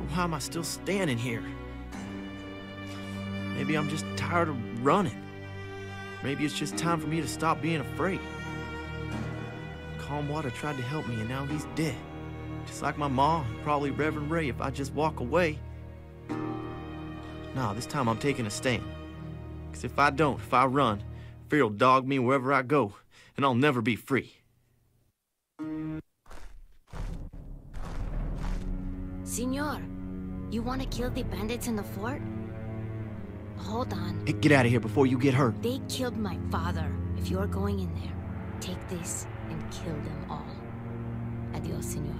But why am I still standing here? Maybe I'm just tired of running. Maybe it's just time for me to stop being afraid. Calm Water tried to help me and now he's dead. Just like my mom and probably Reverend Ray if I just walk away. Nah, this time I'm taking a stand. Because if I run, fear'll dog me wherever I go, and I'll never be free. Senor, you want to kill the bandits in the fort? Hold on. Hey, get out of here before you get hurt. They killed my father. If you're going in there, take this and kill them all. Adios, senor.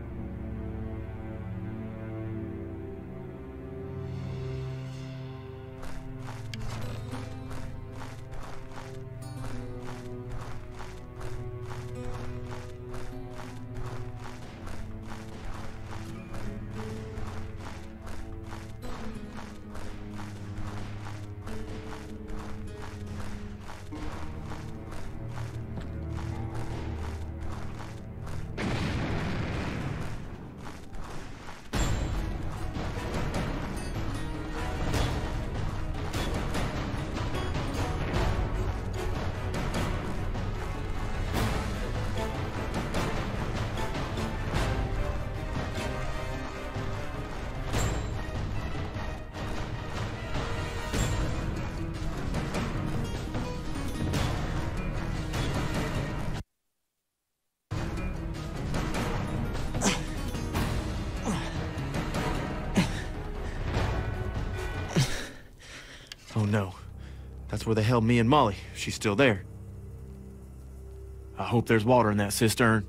Oh no. That's where they held me and Molly. She's still there. I hope there's water in that cistern.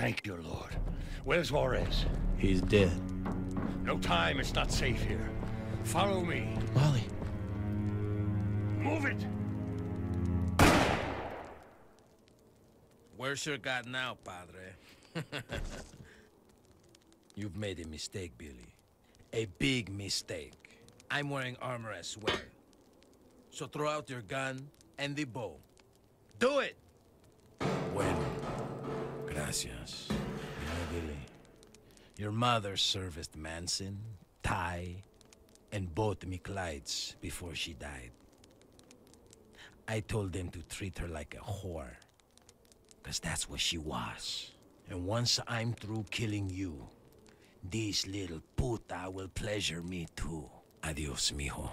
Thank you, Lord. Where's Juarez? He's dead. No time, it's not safe here. Follow me. Molly. Move it! Where's your God now, Padre? You've made a mistake, Billy. A big mistake. I'm wearing armor as well. So throw out your gun and the bow. Do it! Bueno. Gracias. You know, Billy, your mother serviced Manson, Ty, and both McLeods before she died. I told them to treat her like a whore. Because that's what she was. And once I'm through killing you, this little puta will pleasure me too. Adios, mijo.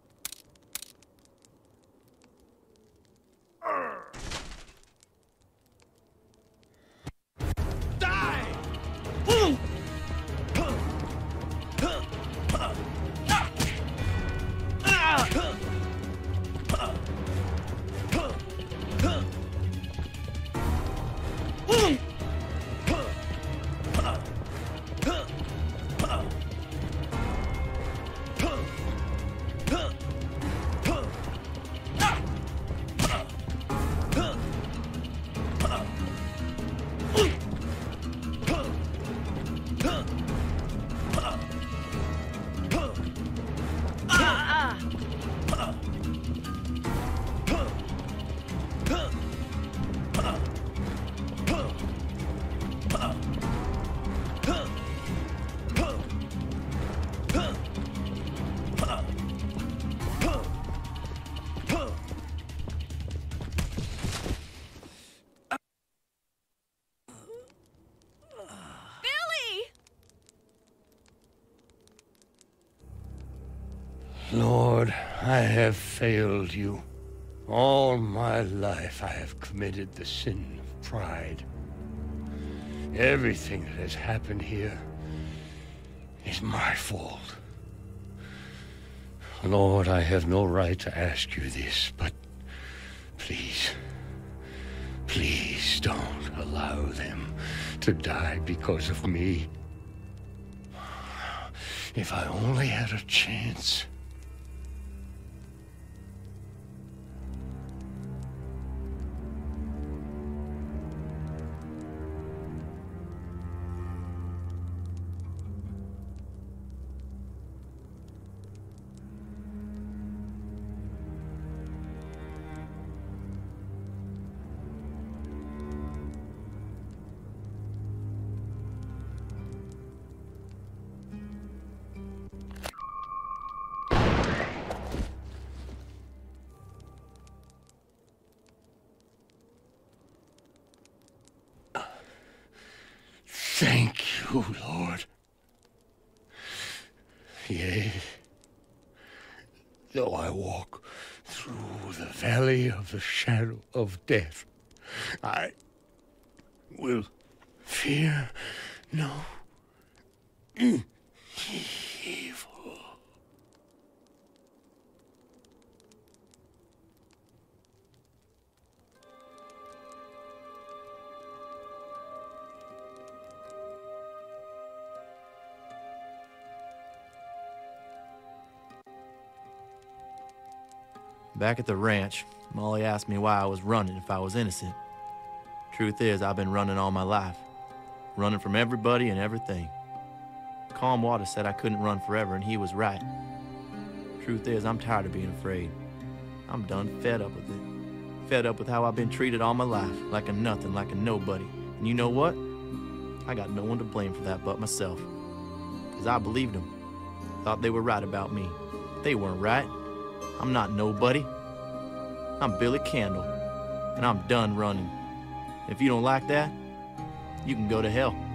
Lord, I have failed you. All my life I have committed the sin of pride. Everything that has happened here is my fault. Lord, I have no right to ask you this, but please, please don't allow them to die because of me. If I only had a chance. Thank you, Lord. Yea, though I walk through the valley of the shadow of death, I will fear no evil. Back at the ranch, Molly asked me why I was running if I was innocent. Truth is, I've been running all my life. Running from everybody and everything. Calm Water said I couldn't run forever, and he was right. Truth is, I'm tired of being afraid. I'm done fed up with it. Fed up with how I've been treated all my life, like a nothing, like a nobody. And you know what? I got no one to blame for that but myself. Because I believed them. Thought they were right about me. They weren't right. I'm not nobody. I'm Billy Candle, and I'm done running. If you don't like that, you can go to hell.